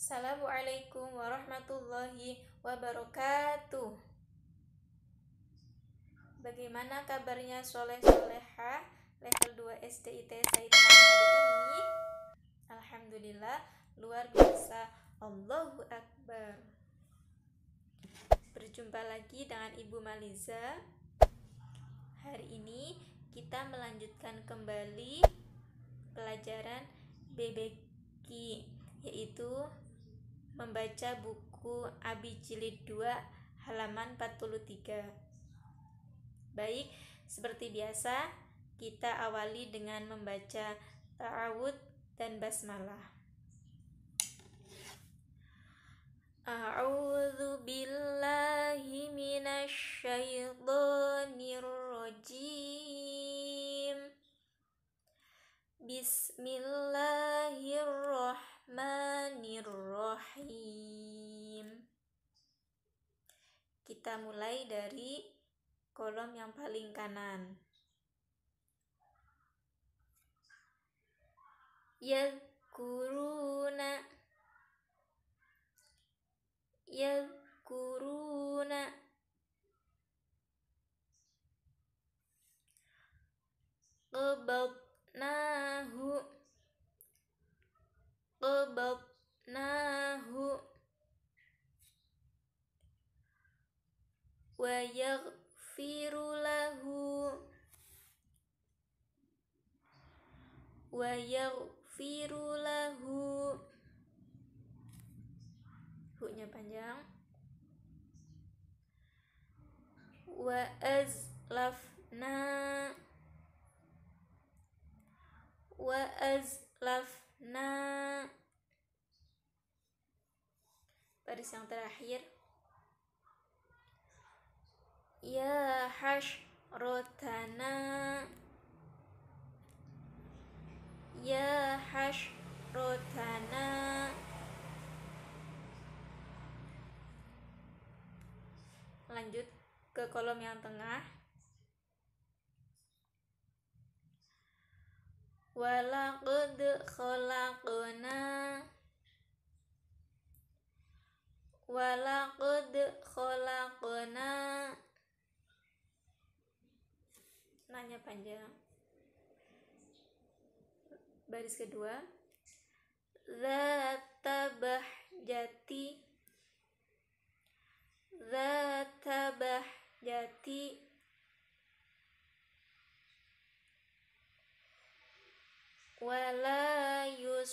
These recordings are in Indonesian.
Assalamualaikum warahmatullahi wabarakatuh. Bagaimana kabarnya Soleh Soleha level 2 SD ITS Saitama hari ini? Alhamdulillah, luar biasa. Allahu Akbar. Berjumpa lagi dengan Ibu Maliza. Hari ini kita melanjutkan kembali pelajaran BBQ, yaitu membaca buku Abi Jilid 2 halaman 43. Baik, seperti biasa kita awali dengan membaca ta'awud dan basmalah. A'udzu billahi minasy syaithanir rajim. Bismillahirrahmanirrahim. Kita mulai dari kolom yang paling kanan. Yadhkuruna Qabadnahu wa yaghfiru lahu hu-nya panjang. Wa azlafna baris yang terakhir. Ya hasyrotana Lanjut ke kolom yang tengah. Walaqad khalaqna nanya panjang. Baris kedua. Zata bahjati wala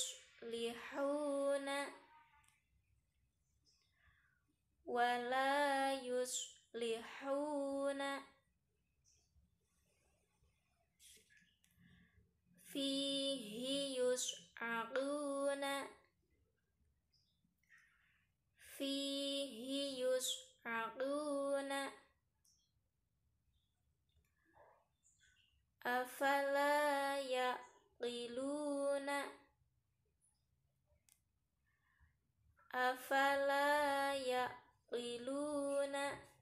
yuslihuna fihi yus'aquna afala yaqiluna.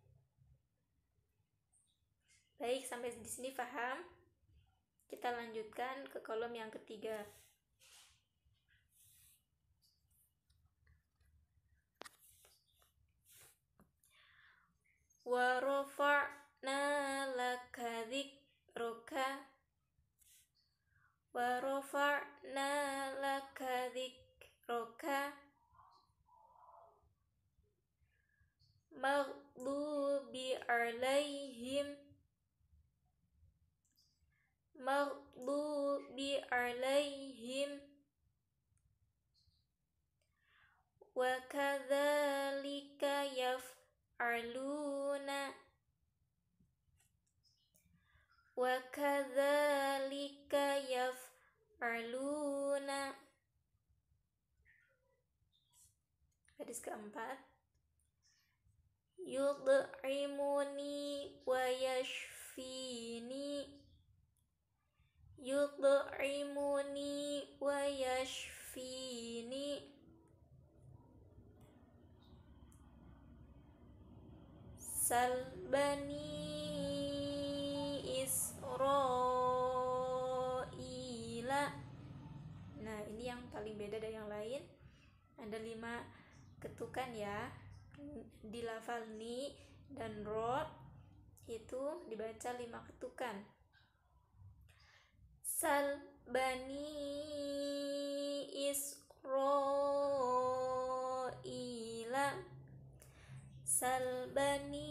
Baik, sampai di sini paham? Kita lanjutkan ke kolom yang ketiga. Wa rafa'na laka dzikruka maghdubi alaihim wa kadzalika yaf'aluna. Hadis keempat. Yud'imuni wa yashfini salbani Israila. Nah, ini yang paling beda dari yang lain. ada 5 ketukan ya. Di lafal ni dan ro itu dibaca 5 ketukan. Sal bani Israila, sal bani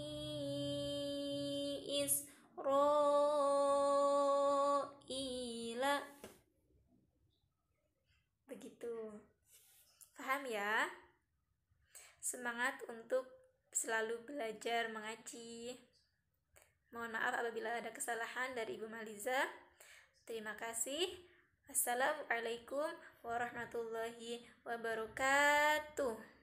Israila. Begitu. Paham ya? Semangat untuk selalu belajar mengaji. Mohon maaf apabila ada kesalahan dari Ibu Maliza. Terima kasih. Assalamualaikum warahmatullahi wabarakatuh.